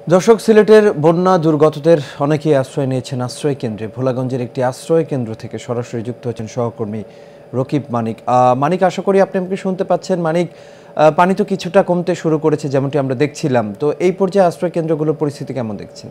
দর্শক, সিলেটের বন্যা দুর্গতদের অনেকেই আশ্রয় নিয়েছেন আশ্রয় কেন্দ্রে। ভোলাগঞ্জের একটি আশ্রয় কেন্দ্র থেকে সরাসরি যুক্ত হচ্ছেন সহকর্মী রকিব মানিক। মানিক, আশা করি আপনি আমাকে শুনতে পাচ্ছেন। মানিক, পানি তো কিছুটা কমতে শুরু করেছে যেমনটি আমরা দেখছিলাম, তো এই পর্যায়ে আশ্রয় কেন্দ্রগুলোর পরিস্থিতি কেমন দেখছেন?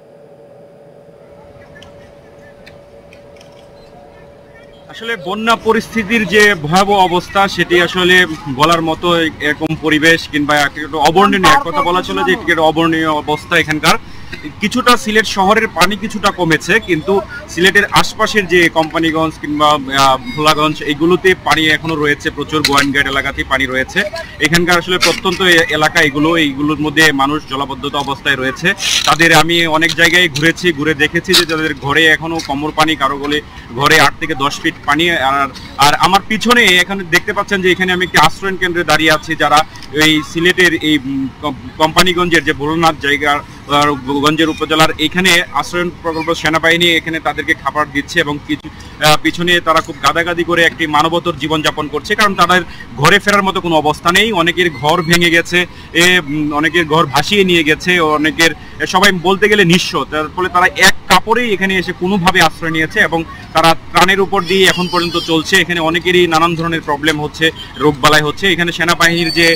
আসলে বন্যা পরিস্থিতির যে ভয়াবহ অবস্থা সেটি আসলে বলার মতো এরকম পরিবেশ কিংবা অবর্ণনীয়, এক কথা বলা চলে যে অবর্ণনীয় অবস্থা এখানকার। কিছুটা সিলেট শহরের পানি কিছুটা কমেছে, কিন্তু সিলেটের আশপাশের যে কোম্পানিগঞ্জ কিংবা ভোলাগঞ্জ এগুলোতে পানি এখনো রয়েছে, প্রচুর গোয়াইনঘাট এলাকাতে পানি রয়েছে। এখানকার আসলে প্রত্যন্ত এলাকা এইগুলোর মধ্যে মানুষ জলাবদ্ধতা অবস্থায় রয়েছে। তাদের আমি অনেক জায়গায় ঘুরে দেখেছি যে তাদের ঘরে এখনো কোমর পানি, কারো ঘরে 8 থেকে 10 ফিট পানি। আর আমার পিছনে এখানে দেখতে পাচ্ছেন যে এখানে আমি একটি আশ্রয়ণ কেন্দ্রে দাঁড়িয়ে আছি, যারা এই সিলেটের এই কোম্পানিগঞ্জের যে ভোলানাথ জায়গা গঞ্জের উপজেলার এখানে আশ্রয়ণ প্রকল্প সেনাবাহিনী এখানে তাদেরকে খাবার দিচ্ছে, এবং কিছু পিছনে তারা খুব গাদাগাদি করে একটি মানবতর জীবনযাপন করছে, কারণ তাদের ঘরে ফেরার মতো কোনো অবস্থা নেই। অনেকের ঘর ভেঙে গেছে, অনেকের ঘর ভাসিয়ে নিয়ে গেছে, অনেকের সবাই বলতে গেলে নিঃস্ব। তার ফলে তারা এক কাপড়েই এখানে এসে কোনোভাবে আশ্রয় নিয়েছে, এবং তারা ত্রাণের উপর দিয়ে এখন পর্যন্ত চলছে। এখানে অনেকেরই নানান ধরনের প্রবলেম হচ্ছে, রোগবালাই হচ্ছে। এখানে সেনাবাহিনীর যে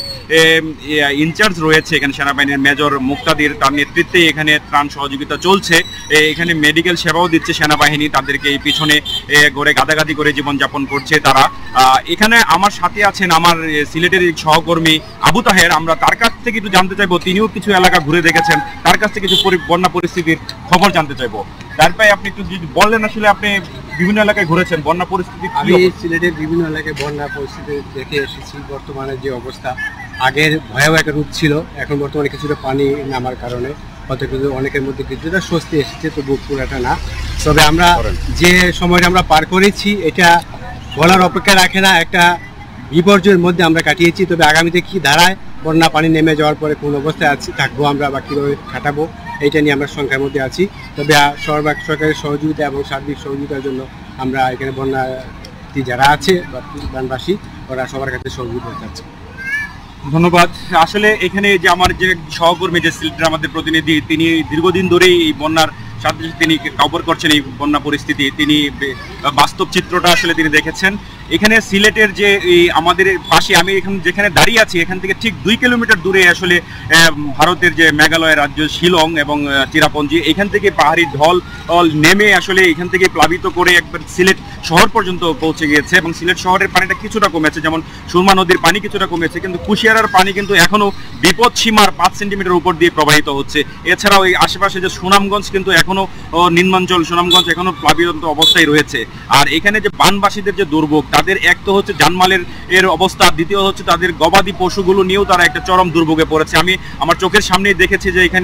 ইনচার্জ রয়েছে, এখানে সেনাবাহিনীর মেজর মুক্তাদির, তার নেতৃত্বে এখানে ত্রাণ সহযোগিতা চলছে। এখানে মেডিকেল সেবাও দিচ্ছে সেনাবাহিনী, তাদেরকে এই পিছনে ঘরে গাদাগাদি করে জীবনযাপন করছে তারা। এখানে আমার সাথে আছেন আমার সিলেটের সহকর্মী আবু তাহের। আমরা তার কাছ থেকে একটু জানতে চাইবো, তিনিও কিছু এলাকা ঘুরে দেখেছেন, তার কাছ থেকে কিছু বন্যা পরিস্থিতির খবর জানতে চাইবো। তার ভাই, আপনি একটু বললেন, আসলে আপনি বিভিন্ন এলাকায় ঘুরেছেন, বন্যা পরিস্থিতি? আমি সিলেটের বিভিন্ন এলাকায় বন্যা পরিস্থিতি দেখে এসেছি। বর্তমানে যে অবস্থা, আগের ভয়াবহ একটা রূপ ছিল, এখন বর্তমানে কিছুটা পানি নামার কারণে হয়তো কিন্তু অনেকের মধ্যে কিছুটা স্বস্তি এসেছে, তবু পুরাটা না। তবে আমরা যে সময়টা আমরা পার করেছি এটা বলার অপেক্ষা রাখে না। একটা বিপর্যয়ের মধ্যে আমরা কাটিয়েছি। তবে আগামীতে কি দাঁড়ায়, বন্যা পানি নেমে যাওয়ার পরে কোন অবস্থায় থাকবো আমরা বা কীভাবে কাটাবো, এইটা নিয়ে আমরা সংখ্যার মধ্যে আছি। তবে সরকারের সহযোগিতা এবং সার্বিক সহযোগিতার জন্য আমরা এখানে বন্যার্থী যারা আছে বা বানবাসী, ওরা সবার কাছে সহযোগিতা চাচ্ছে। ধন্যবাদ। আসলে এখানে যে আমার যে সহকর্মী, যে সিলেটের আমাদের প্রতিনিধি, তিনি দীর্ঘদিন ধরেই এই বন্যার সাথে তিনি কভার করছেন এই বন্যা পরিস্থিতি। তিনি বাস্তব চিত্রটা আসলে তিনি দেখেছেন। এখানে সিলেটের যে এই আমাদের পাশে, আমি এখানে যেখানে দাঁড়িয়ে আছি, এখান থেকে ঠিক 2 কিলোমিটার দূরে আসলে ভারতের যে মেঘালয় রাজ্য শিলং এবং চিরাপঞ্জি, এখান থেকে পাহাড়ি ঢল নেমে আসলে এখান থেকে প্লাবিত করে একবার সিলেট শহর পর্যন্ত পৌঁছে গিয়েছে, এবং সিলেট শহরের পানিটা কিছুটা কমেছে, যেমন সুরমা নদীর পানি কিছুটা কমেছে, কিন্তু কুশিয়ারার পানি কিন্তু এখনো বিপদ সীমার 5 সেন্টিমিটার উপর দিয়ে প্রবাহিত হচ্ছে। এছাড়াও এই আশেপাশে যে সুনামগঞ্জ, কিন্তু এখনো নিম্নাঞ্চল সুনামগঞ্জ এখনো প্লাবিত অবস্থায় রয়েছে। আর এখানে যে বানবাসীদের যে দুর্ভোগ, তাদের এক তো হচ্ছে জানমালের অবস্থা, দ্বিতীয় হচ্ছে তাদের গবাদি পশুগুলো নিয়েও তারা একটা চরম দুর্ভোগে পড়েছে। আমি আমার চোখের সামনেই দেখেছি যে এখানে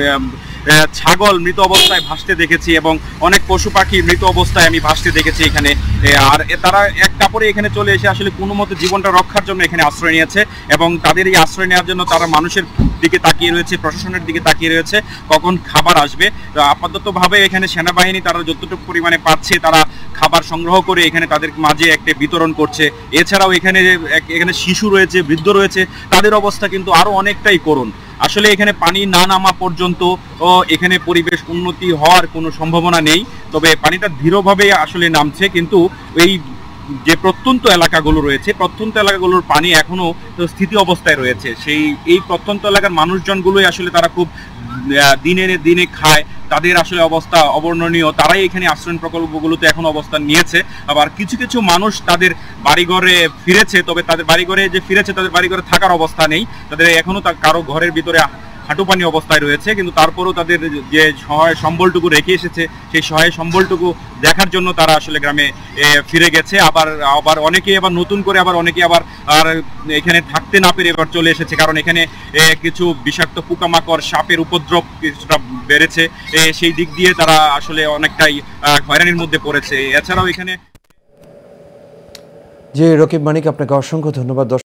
ছাগল মৃত অবস্থায় ভাসতে দেখেছি, এবং অনেক পশু পাখি মৃত অবস্থায় আমি ভাসতে দেখেছি এখানে। আর তারা এক কাপড়ে এখানে চলে এসে আসলে কোনো মতে জীবনটা রক্ষার জন্য এখানে আশ্রয় নিয়েছে, এবং তাদের এই আশ্রয় নেওয়ার জন্য তারা মানুষের দিকে তাকিয়ে রয়েছে, প্রশাসনের দিকে তাকিয়ে রয়েছে কখন খাবার আসবে। আপাততভাবে এখানে সেনাবাহিনী তারা যতটুকু পরিমাণে পাচ্ছে তারা খাবার সংগ্রহ করে এখানে তাদের মাঝে একটা বিতরণ করছে। এছাড়াও এখানে শিশু রয়েছে, বৃদ্ধ রয়েছে, তাদের অবস্থা কিন্তু আরো অনেকটাই করুণ। আসলে এখানে পানি না নামা পর্যন্ত এখানে পরিবেশ উন্নতি হওয়ার কোনো সম্ভাবনা নেই। তবে পানিটা ধীরভাবে আসলে নামছে, কিন্তু এই যে প্রত্যন্ত এলাকাগুলো রয়েছে, প্রত্যন্ত এলাকাগুলোর পানি এখনো স্থিতি অবস্থায় রয়েছে। এই প্রত্যন্ত এলাকার মানুষজনগুলোই আসলে তারা খুব দিনে দিনে খায়, তাদের আসলে অবস্থা অবর্ণনীয়। তারাই এখানে আশ্রয় প্রকল্পগুলোতে এখন অবস্থান নিয়েছে। আবার কিছু কিছু মানুষ তাদের বাড়িঘরে ফিরেছে, তবে তাদের বাড়িঘরে যে ফিরেছে তাদের বাড়িঘরে থাকার অবস্থা নেই, তাদের এখনো কারো ঘরের ভিতরে হাঁটুপানি অবস্থায় রয়েছে। কিন্তু তারপরেও তাদের যে সহায় সম্বলটুকু রেখে এসেছে, সেই সহায় সম্বলটুকু দেখার জন্য তারা আসলে গ্রামে ফিরে গেছে। আবার অনেকেই আবার নতুন করে অনেকে আর এখানে থাকতে না পেরে এবার চলে এসেছে, কারণ এখানে কিছু বিষাক্ত পোকামাকড়, সাপের উপদ্রব কিছুটা বেড়েছে। সেই দিক দিয়ে তারা আসলে অনেকটাই হয়রানির মধ্যে পড়েছে। এছাড়াও এখানে যে রকিব মানিক, আপনাকে অসংখ্য ধন্যবাদ।